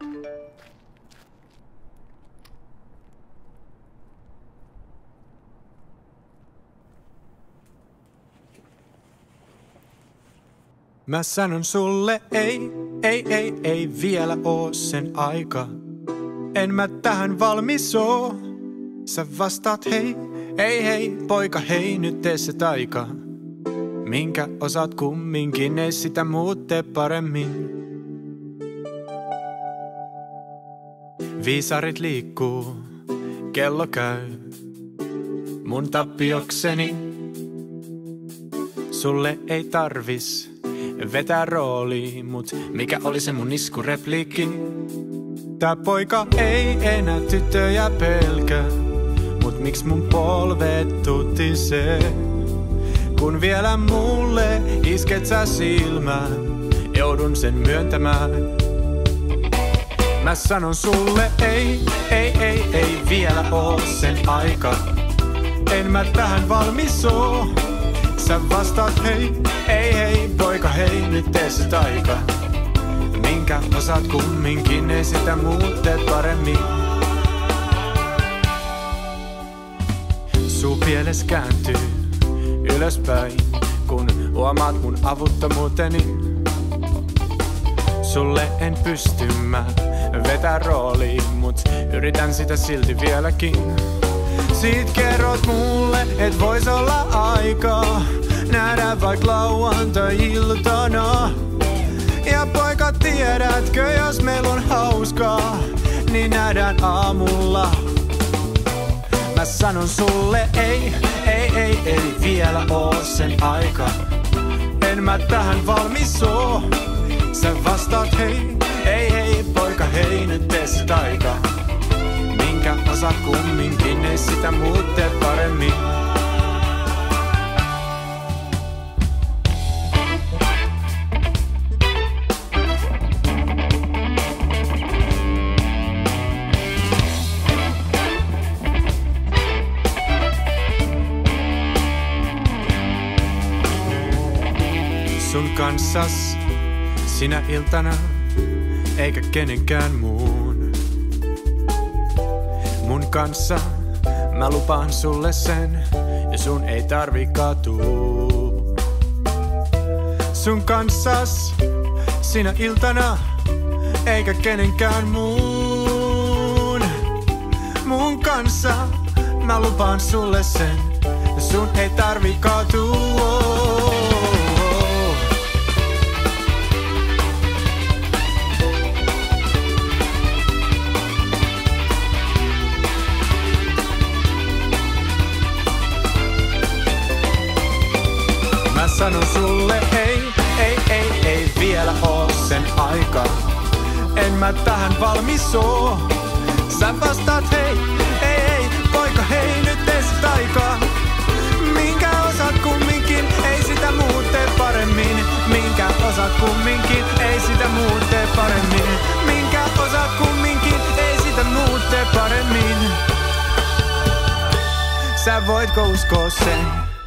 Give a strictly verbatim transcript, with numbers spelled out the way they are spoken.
Mä sanon sulle ei, ei, ei, ei vielä oo sen aika. En mä tähän valmis oo. Sä vastaat hei, ei hei, poika hei, nyt tee se taika. Minkä osaat kumminkin, ei sitä muut tee paremmin. Viisarit liikkuu, kello käy, mun tappiokseni. Sulle ei tarvis vetää rooli, mut mikä oli se mun iskurepliikki? Tää poika ei enää tyttöjä pelkää, mut miks mun polvet tutisee? Kun vielä mulle isket sä silmään, joudun sen myöntämään. Mä sanon sulle ei, ei, ei, ei vielä oo sen aika. En mä tähän valmis oo. Sä vastaat hei, ei hei, poika hei, nyt tee se taika. Minkä osaat kumminkin, ei sitä muut tee paremmin. Suu pieles kääntyy ylöspäin, kun huomaat mun avuttomuuteni. Sulle en pysty mä vetää rooliin, mut yritän sitä silti vieläkin. Sit kerrot mulle, et vois olla aikaa nähdä vaik lauantai-iltana. Ja poika, tiedätkö, jos meil on hauskaa, niin nähdään aamulla. Mä sanon sulle ei, ei, ei, ei vielä oo sen aika. En mä tähän valmis oo. Sä vastaat hei, ei hei, poika hei, nyt tee se taika. Minkä osaat kumminkin, ei sitä muut tee paremmin. Sun kanssas sinä iltana, eikä kenenkään muun. Mun kanssa mä lupaan sulle sen, ja sun ei tarvi katuu. Sun kanssas sinä iltana, eikä kenenkään muun. Mun kanssa mä lupaan sulle sen, ja sun ei tarvi katuu. Mä sanon sulle ei, ei, ei, ei vielä oo sen aika. En mä tähän valmis oo. Sä vastaat hei, ei, ei, poika hei, nyt tee se taika. Minkä osaat kumminkin, ei sitä muut tee paremmin. Minkä osaat kumminkin, ei sitä muut tee paremmin. Minkä osaat kumminkin, ei sitä muut tee paremmin. Sä voitko uskoa sen?